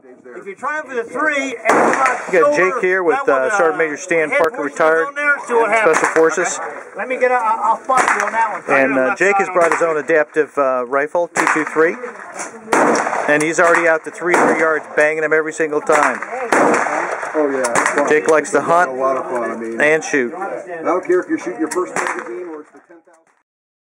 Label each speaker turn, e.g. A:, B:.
A: If you're trying for the 3, and
B: you got Jake here with Sergeant Major Stan Parker, retired, Special Forces.
A: Okay. Let me get I'll spot you on that one.
B: And Jake has brought his own adaptive rifle, 223. And he's already out to 300 yards, banging them every single time.
C: Oh yeah,
B: Jake likes to hunt
C: a lot of fun. I mean,
B: and shoot.
C: I don't care if you're shooting your first magazine or it's the